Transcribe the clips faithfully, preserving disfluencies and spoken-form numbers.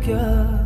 क्या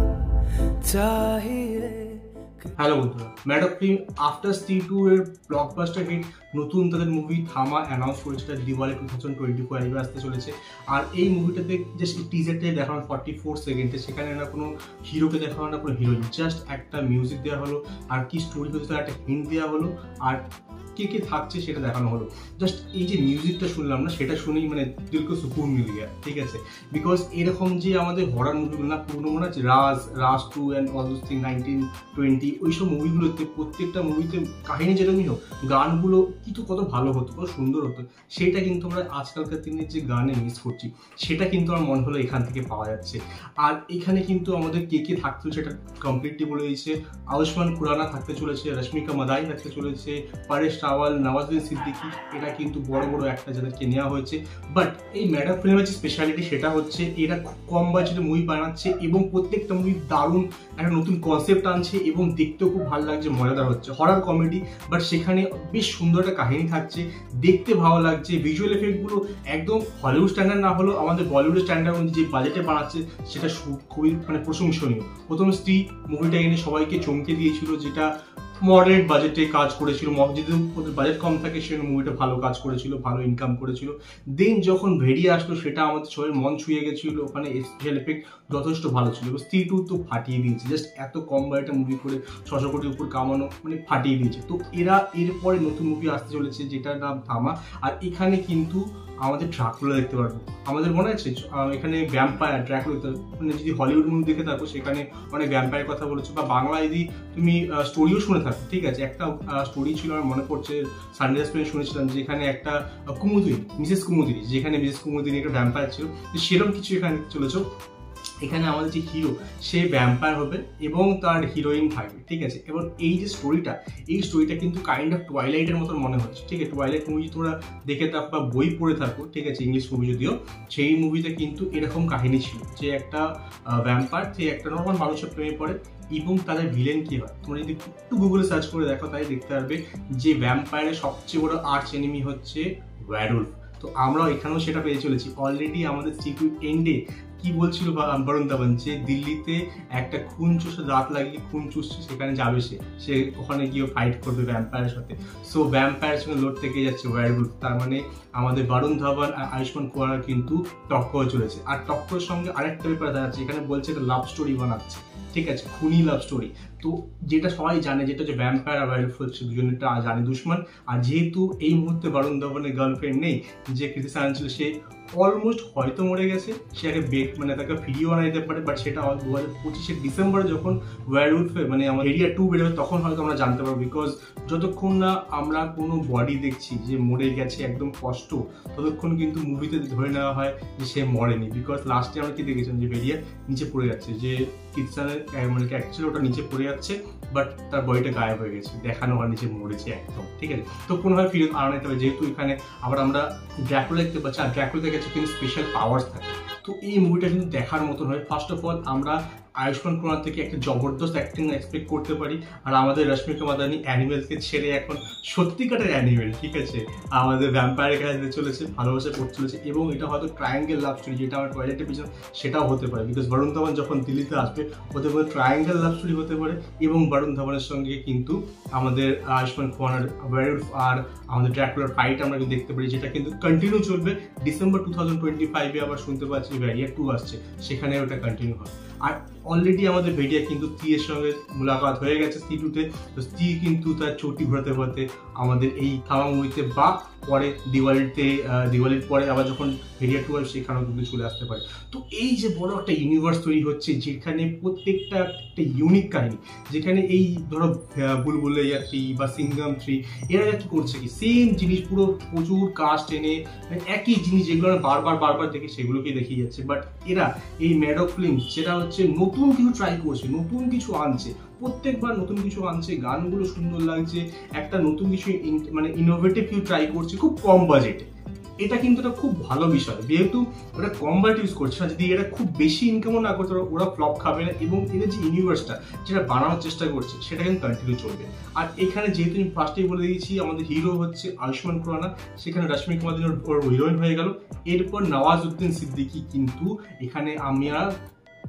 चाहिए। হ্যালো বন্ধুরা, Maddock film after Stree two এর ব্লকবাস্টার হিট নতুন তাদের মুভি থামা অ্যানাউন্স করেছে, Diwali two thousand twenty four আসবে আসতে চলেছে। আর এই মুভিটাতে জাস্ট টিজারটাই দেখানো ফর্টি ফোর সেকেন্ডে, সেখানে না কোনো হিরোকে দেখানো না কোনো হিরোইন, জাস্ট একটা মিউজিক দেওয়া হলো আর কি স্টোরি হচ্ছে তার একটা হিন্ট দেওয়া হলো আর কে কে থাকছে সেটা দেখানো হলো। জাস্ট এই যে মিউজিকটা শুনলাম না, সেটা শুনেই মানে দিলকে সুকুন মিল গিয়া, ঠিক আছে। বিকজ এরকম যে আমাদের হরার মুভিগুলো না পুরনো মনে আছে, Raaz Raaz two and all those thing nineteen twenty ওইসব মুভিগুলোতে প্রত্যেকটা মুভিতে কাহিনী যেরকমই হোক, গানগুলো কিন্তু কত ভালো হতো, কত সুন্দর হতো, সেটা কিন্তু আমরা আজকালকার দিনের যে গানে মিস করছি, সেটা কিন্তু আমার মনে হলো এখান থেকে পাওয়া যাচ্ছে। আর এখানে কিন্তু আমাদের কে কে থাকতে সেটা কমপ্লিটলি বলে দিয়েছে। আয়ুষ্মান খুরানা থাকতে চলেছে, রশ্মিকা মাদানি থাকতে চলেছে, পারেশ, রাওয়াল, নওয়াজুদ্দিন, সিদ্দিকি, এটা কিন্তু বড় বড় একটা যাদেরকে নেওয়া হয়েছে। বাট এই ম্যাডক ফিল্মের যে স্পেশালিটি সেটা হচ্ছে এরা খুব কম বাজেটে মুভি বানাচ্ছে এবং প্রত্যেকটা মুভি দারুণ একটা নতুন কনসেপ্ট আনছে এবং দেখতেও খুব ভালো লাগছে, মজাদার হচ্ছে, হরার কমেডি, বাট সেখানে বেশ সুন্দর একটা কাহিনী থাকছে, দেখতে ভালো লাগছে। ভিজুয়াল এফেক্টগুলো একদম হলিউড স্ট্যান্ডার্ড না হলেও আমাদের বলিউড স্ট্যান্ডার্ড অনুযায়ী যে বাজেটে বানাচ্ছে সেটা খুবই মানে প্রশংসনীয়। প্রথম স্ত্রী মুভিটা এনে সবাইকে চমকে দিয়েছিল, যেটা মডারেট বাজেটে কাজ করেছিল, যেহেতু বাজেট কম থাকে সেখানে মুভিটা ভালো কাজ করেছিল, ভালো ইনকাম করেছিল। দেন যখন ভেরিয়ে আসলো সেটা আমাদের সবাই মন ছুঁয়ে গেছিল, ওখানে স্পেশাল এফেক্ট যথেষ্ট ভালো ছিল। স্ত্রী টু তো ফাটিয়ে দিয়েছে, জাস্ট এত কম বাজেটে মুভি করে ছশো কোটির উপর কামানো মানে ফাটিয়ে দিয়েছে। তো এরা এরপরে নতুন মুভি আসতে চলেছে যেটার নাম থামা। আর এখানে কিন্তু আমাদের ড্রাকুলা দেখতে পারবো। আমাদের মনে আছে এখানে ভ্যাম্পায়ার ড্রাকুলা, মানে যদি হলিউড মুভি দেখে থাকো সেখানে অনেক ভ্যাম্পায়ার কথা বলেছে, বা বাংলা যদি তুমি স্টোরিও শুনে থাকো, ঠিক আছে। একটা স্টোরি ছিল আমার মনে পড়ছে, সানডে এক্সপ্রেস শুনেছিলাম, যেখানে একটা কুমুদিনী, মিসেস কুমুদিনী, যেখানে মিসেস কুমুদিনী একটা ভ্যাম্পায়ার ছিল, সেরকম কিছু এখানে চলেছ। এখানে আমাদের যে হিরো সে ভ্যাম্পায়ার হবে এবং তার হিরোইন থাকবে, ঠিক আছে। এবং এই যে স্টোরিটা, এই স্টোরিটা কিন্তু কাইন্ড অফ টুয়াইলাইটের মতন মনে হচ্ছে, ঠিক আছে। টুয়াইলাইট মুভি তোমরা দেখে থাকো বা বই পড়ে থাকো, ঠিক আছে, ইংলিশ মুভি যদিও, সেই মুভিতে কিন্তু এরকম কাহিনী ছিল যে একটা ভ্যাম্পায়ার যে একটা নর্মাল মানুষের প্রেমে পড়ে এবং তাদের ভিলেন কি হয়, তোমরা যদি একটু গুগলে সার্চ করে দেখো তাই দেখতে পারবে যে ভ্যাম্পায়ারের সবচেয়ে বড় আর্চ এনিমি হচ্ছে ওয়্যারউলফ। তো আমরাও এখানেও সেটা পেয়ে চলেছি। অলরেডি আমাদের সিকিউ এন্ডে কি বলছিল বরুণ ধাওয়ান, যে দিল্লিতে একটা খুন চুষে দাঁত লাগিয়ে খুন চুষছে, সেখানে যাবে সে সে ওখানে গিয়ে ফাইট করবে ভ্যাম্পায়ারের সাথে। সো ভ্যাম্পায়ারের সঙ্গে লড়তে থেকে যাচ্ছে ওয়্যারউলফ। তার মানে আমাদের বরুণ ধাওয়ান আর আয়ুষ্মান খুরানা কিন্তু টক্কর চলেছে। আর টক্করের সঙ্গে আরেকটা ব্যাপার দাঁড়াচ্ছে, এখানে বলছে একটা লাভ স্টোরি বানাচ্ছে, ঠিক আছে, খুনি লাভ স্টোরি। তো যেটা সবাই জানে, যেটা হচ্ছে ভ্যাম্পায়ার আর ওয়্যারউলফ হচ্ছে দুজনেরটা জানে দুশ্মন। আর যেহেতু এই মুহূর্তে বরুণ ধাওয়ানের গার্লফ্রেন্ড নেই, যে কৃতি সায়ন ছিল, সে অলমোস্ট হয়তো মরে গেছে, সে আগে বেক মানে তাকে ফিরিয়েও আনা যেতে পারে। বাট সেটা দু হাজার পঁচিশের ডিসেম্বরে যখন ওয়্যারউলফে মানে আমার এরিয়া টু বেরোবে তখন হয়তো আমরা জানতে পারবো। বিকজ যতক্ষণ না আমরা কোনো বডি দেখছি যে মরে গেছে একদম কষ্ট, ততক্ষণ কিন্তু মুভিতে ধরে নেওয়া হয় যে সে মরেনি। বিকজ লাস্টে আমরা কি দেখেছিলাম যে ভেরিয়া নিচে পড়ে যাচ্ছে, যে কিটসানের মানে ক্যারেক্টার ওটা নিচে পড়ে যাচ্ছে, বাট তার বডিটা গায়েব হয়ে গেছে, দেখানো হয় নিচে মরেছে একদম, ঠিক আছে। তো কোনোভাবে ফিরে আনা নিতে হবে, যেহেতু এখানে আবার আমরা ড্রাকুলা দেখতে পাচ্ছি, আর ড্রাকুলা কাছে কিন্তু স্পেশাল পাওয়ার্স থাকে। তো এই মুভিটা কিন্তু দেখার মতন হয়। ফার্স্ট অফ অল আমরা আয়ুষ্মান খুরানা থেকে একটা জবরদস্ত অ্যাক্টিং এক্সপেক্ট করতে পারি। আর আমাদের রশ্মিকা মাদানি অ্যানিমেলকে ছেড়ে এখন সত্যিকারের অ্যানিমেল, ঠিক আছে, আমাদের ভ্যাম্পায়ারের কাছে চলেছে, ভালোবাসা করতে চলেছে। এবং এটা হয়তো ট্রায়াঙ্গেল লাভ স্টোরি, যেটা আমার টয়লেটের পিছনে, সেটাও হতে পারে। বিকজ বরুণ ধাওয়ান যখন দিল্লিতে আসবে ওদের মধ্যে ট্রায়াঙ্গেল লাভ স্টোরি হতে পারে। এবং বরুণ ধাওয়ানের সঙ্গে কিন্তু আমাদের আয়ুষ্মান খুরানার ওয়্যারউলফ আর আমাদের ড্রাকুলার ফাইট আমরা কিন্তু দেখতে পারি, যেটা কিন্তু কন্টিনিউ চলবে। ডিসেম্বর টু থাউজেন্ড টোয়েন্টি ফাইভে আবার শুনতে পাচ্ছি ভেরিয়া টু আসছে, সেখানে ওটা কন্টিনিউ হয়। আর অলরেডি আমাদের ভেডিয়া কিন্তু স্ত্রী এর সঙ্গে মুলাকাত হয়ে গেছে স্ত্রী টুতে। তো স্ত্রী কিন্তু তার চটি ঘোরাতে ঘোরাতে আমাদের এই থামা মুভিতে বা পরে দিওয়ালিতে দিওয়ালির পরে আবার যখন ভেরিয়া টু আসবে সেখানেও কিন্তু চলে আসতে পারে। তো এই যে বড় একটা ইউনিভার্স তৈরি হচ্ছে, যেখানে প্রত্যেকটা একটা ইউনিক কাহিনী, যেখানে এই ধরো বুলবুলাইয়া থ্রি বা সিঙ্গাম থ্রি, এরা কি করছে কি সেম জিনিস, পুরো প্রচুর কাস্ট এনে একই জিনিস যেগুলো আমরা বারবার বারবার দেখি সেগুলোকেই দেখিয়ে যাচ্ছে। বাট এরা এই ম্যাডক ফিল্ম যেটা হচ্ছে নতুন কিছু ট্রাই করছে, নতুন কিছু আনছে, প্রত্যেকবার নতুন কিছু আনছে, গানগুলো সুন্দর লাগছে, একটা নতুন কিছু মানে ইনোভেটিভ কিছু ট্রাই করছে খুব কম বাজেটে। এটা কিন্তু একটা খুব ভালো বিষয়, যেহেতু ওরা কম বাজেট ইউজ করছে না। যদি এটা খুব বেশি ইনকামও না করতে ওরা ফ্লপ খাবে না। এবং এদের যে ইউনিভার্সটা যেটা বানানোর চেষ্টা করছে সেটা কিন্তু কন্টিনিউ চলবে। আর এখানে যেহেতু আমি ফার্স্টেই বলে দিয়েছি আমাদের হিরো হচ্ছে আয়ুষ্মান খুরানা, সেখানে রশ্মিকা মাদানি ওর হিরোইন হয়ে গেল। এরপর নওয়াজুদ্দিন সিদ্দিকি কিন্তু এখানে আমরা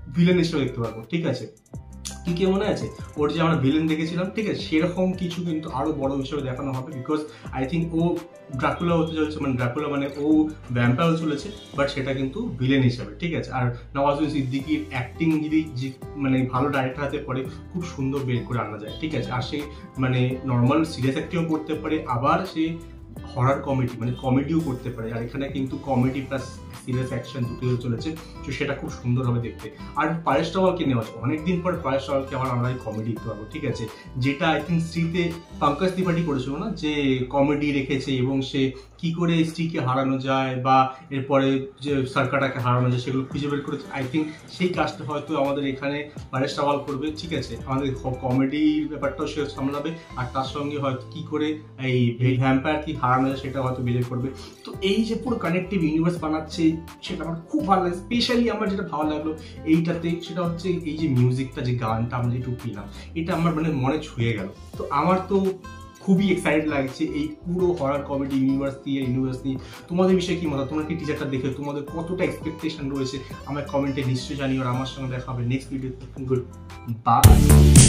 ভিলেন হিসেবে দেখতে পারবো, ঠিক আছে? কি কে মনে আছে ওর যে আমরা ভিলেন দেখেছিলাম, ঠিক আছে, সেরকম কিছু কিন্তু আরো বড় হিসেবে দেখানো হবে, বিকজ আই থিঙ্ক ও ড্রাকুলা হতে চলেছে, মানে ড্রাকুলা মানে ও ভ্যাম্পায়ার হতে চলেছে, বাট সেটা কিন্তু ভিলেন হিসেবে, ঠিক আছে? আর নওয়াজুদ্দিন সিদ্দিকির অ্যাক্টিং যদি মানে ভালো ডাইরেক্টর হাতে পড়ে খুব সুন্দর বের করে আনা যায়, ঠিক আছে? আর সে মানে নর্মাল সিরিয়াস অ্যাক্টিংও করতে পারে, আবার সে হরার কমেডি মানে কমেডিও করতে পারে, আর এখানে কিন্তু কমেডি প্লাস সিরিয়াস অ্যাকশন দুটোই চলেছে, তো সেটা খুব সুন্দর হবে দেখতে। আর পারেশ রাওয়ালকে নেওয়া আছে, অনেকদিন পর পারেশ রাওয়ালকে আবার আমরা কমেডি দিতে পারবো, ঠিক আছে? যেটা আই থিঙ্ক স্ত্রীতে পঙ্কজ ত্রিপাঠী করেছিল না, যে কমেডি রেখেছে এবং সে কি করে স্ত্রীকে হারানো যায় বা এরপরে যে সরকারটাকে হারানো যায় সেগুলো খুঁজে বের করেছে। আই থিঙ্ক সেই কাজটা হয়তো আমাদের এখানে পারেশ রাওয়াল করবে, ঠিক আছে? আমাদের কমেডির ব্যাপারটাও সে সামলাবে, আর তার সঙ্গে হয়তো কি করে এই ভ্যাম্পায়ার কি হারানো যায় সেটা হয়তো বের করবে। তো এই যে পুরো কানেক্টিভ ইউনিভার্স বানাচ্ছে সেটা আমার খুব ভালো লাগে। স্পেশালি আমার যেটা ভালো লাগলো এইটাতে সেটা হচ্ছে এই যে মিউজিকটা, যে গানটা আমরা যেটুকু পেলাম, এটা আমার মানে মনে ছুঁয়ে গেল। তো আমার তো খুবই এক্সাইটেড লাগছে এই পুরো হরার কমেডি ইউনিভার্স দিয়ে ইউনিভার্স নিয়ে। তোমাদের বিষয়ে কি মত? তোমরা কি টিজারটা দেখে তোমাদের কতটা এক্সপেকটেশন রয়েছে আমার কমেন্টে নিশ্চয়ই জানিও। আর আমার সঙ্গে দেখা হবে নেক্সট ভিডিও। Good bye.